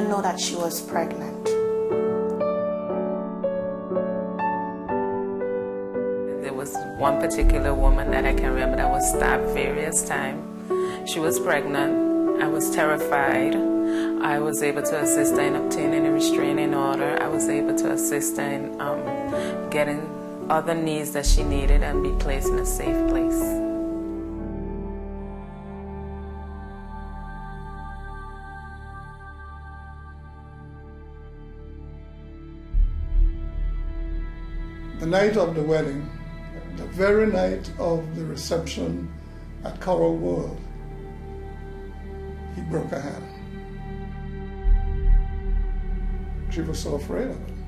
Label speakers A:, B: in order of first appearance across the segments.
A: didn't know that she was pregnant.
B: There was one particular woman that I can remember that was stabbed various times. She was pregnant. I was terrified. I was able to assist her in obtaining a restraining order. I was able to assist her in getting other needs that she needed and be placed in a safe place.
C: The night of the wedding, the very night of the reception at Coral World, he broke her hand. She was so afraid of it.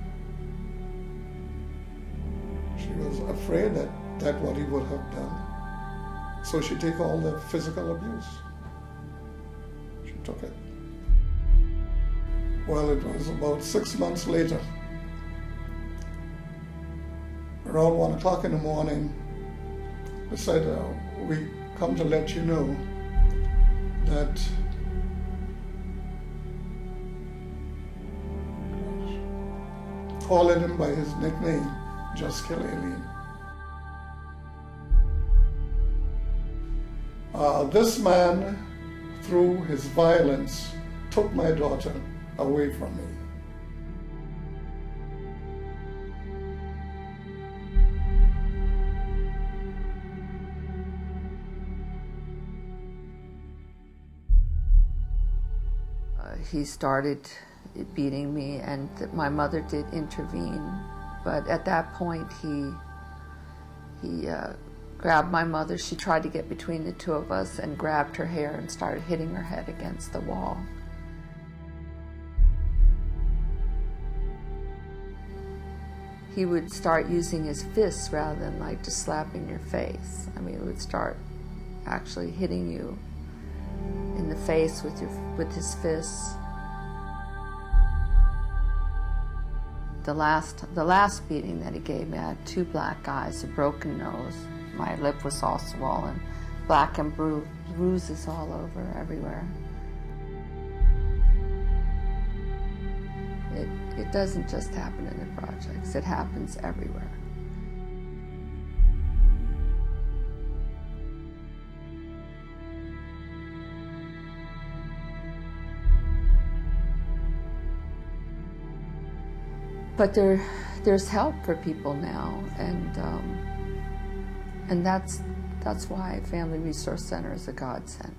C: She was afraid that what he would have done. So she took all the physical abuse. She took it. Well, it was about 6 months later, around 1 o'clock in the morning, they said, we come to let you know that calling him by his nickname, Just Kill Aileen. This man, through his violence, took my daughter away from me.
D: He started beating me, and my mother did intervene. But at that point, he grabbed my mother. She tried to get between the two of us and grabbed her hair and started hitting her head against the wall. He would start using his fists rather than like just slapping your face. I mean, he would start actually hitting you in the face with his fists. The last beating that he gave me, I had 2 black eyes, a broken nose. My lip was all swollen, black and bruises all over, everywhere. It doesn't just happen in the projects, it happens everywhere. But there's help for people now, and that's why Family Resource Center is a godsend.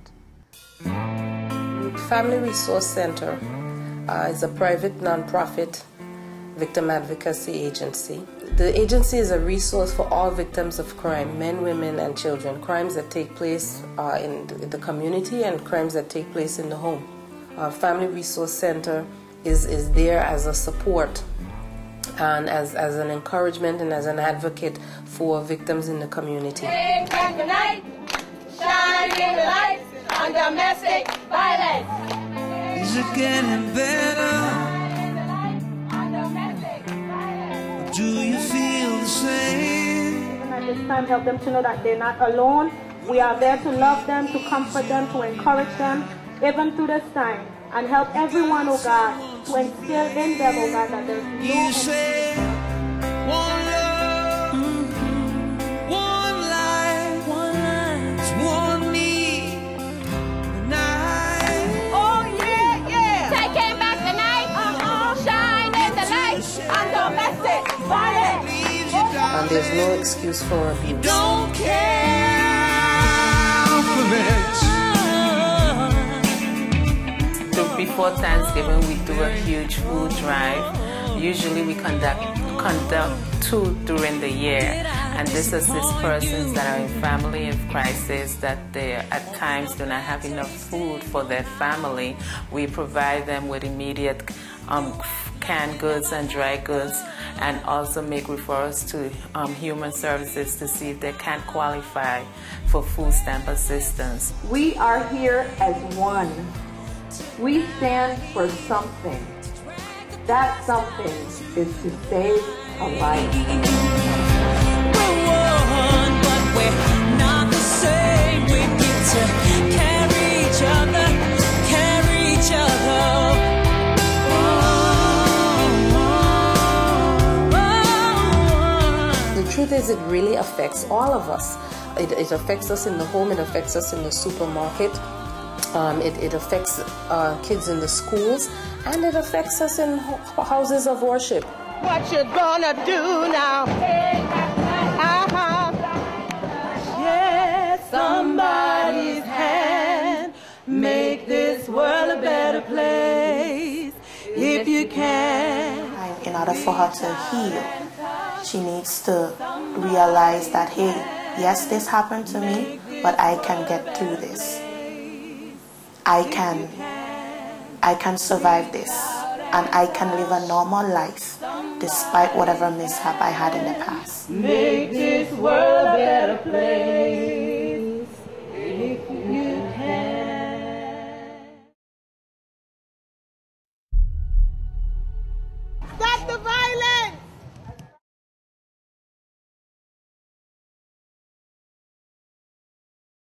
E: Family Resource Center is a private nonprofit victim advocacy agency. The agency is a resource for all victims of crime, men, women, and children, crimes that take place in the community and crimes that take place in the home. Family Resource Center is there as a support and as an encouragement and as an advocate for victims in the community.
F: Bring back the night, shining the light on domestic violence.
G: Is it getting better? Do you feel the same?
H: Even at this time, help them to know that they're not alone. We are there to love them, to comfort them, to encourage them, even through this time. And help everyone, oh God, to instill in them, oh God, that there's no...
G: You say one love, one life, one need, the night.
F: Oh yeah, yeah. Taking back the night, shining the light on domestic violence.
E: And there's no excuse for abuse.
G: Don't care for it.
B: So before Thanksgiving, we do a huge food drive. Usually we conduct 2 during the year, and this assists persons that are in family of crisis that they at times do not have enough food for their family. We provide them with immediate canned goods and dry goods, and also make referrals to Human Services to see if they can qualify for food stamp assistance.
I: We are here as one. We stand for something. That something is to save a life.
G: We're one, but we're not the same. We get to carry each other, carry each other.
E: kids, it really affects all of us. It affects us in the home, it affects us in the supermarket, it affects kids in the schools, and it affects us in houses of worship.
F: What you gonna do now? Yes, somebody's hand make this world a better place if you can.
A: In order for her to heal, she needs to realize that, hey, yes, this happened to me, but I can get through this. I can survive this, and I can live a normal life despite whatever mishap I had in the past.
F: Make this world a better place.